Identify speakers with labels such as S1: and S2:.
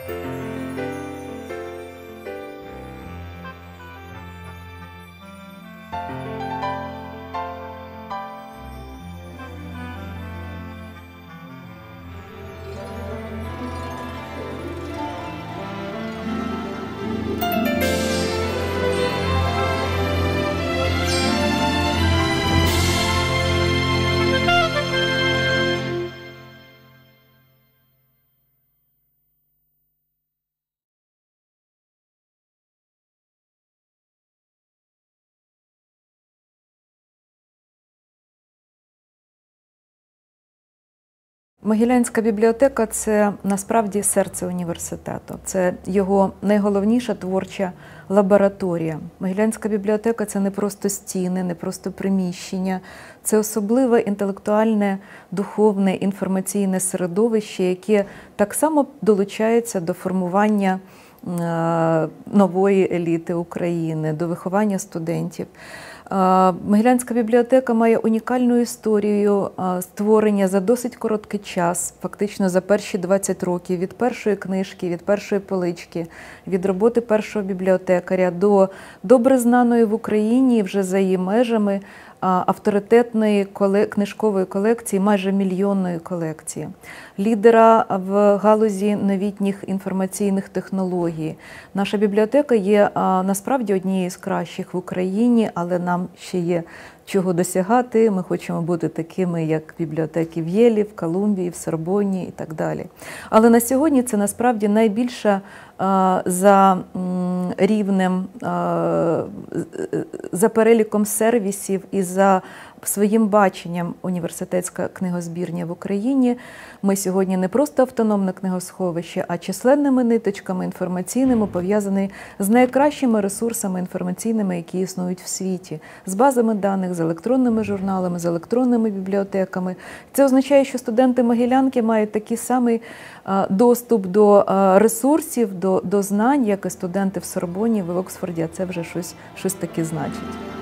S1: Могилянська бібліотека – це насправді серце університету. Це його найголовніша творча лабораторія. Могилянська бібліотека – це не просто стіни, не просто приміщення. Це особливе інтелектуальне, духовне, інформаційне середовище, яке так само долучається до формування нової еліти України, до виховання студентів. Могилянська бібліотека має унікальну історію створення за досить короткий час, фактично за перші 20 років, від першої книжки, від першої полички, від роботи першого бібліотекаря до добре знаної в Україні, вже за її межами, авторитетної книжкової колекції, майже мільйонної колекції. Лідера в галузі новітніх інформаційних технологій. Наша бібліотека є насправді однією з кращих в Україні, але нам ще є чого досягати. Ми хочемо бути такими, як бібліотеки в Єлі, в Колумбії, в Сорбонні і так далі. Але на сьогодні це насправді найбільша за рівнем, за переліком сервісів і за своїм баченням університетська книгозбірня в Україні. Ми сьогодні не просто автономне книгосховище, а численними ниточками інформаційними пов'язані з найкращими ресурсами інформаційними, які існують в світі, з базами даних, з електронними журналами, з електронними бібліотеками. Це означає, що студенти Могилянки мають такий самий доступ до ресурсів, до знань, як і студенти в Сорбонні, в Оксфорді, а це вже щось таке значить.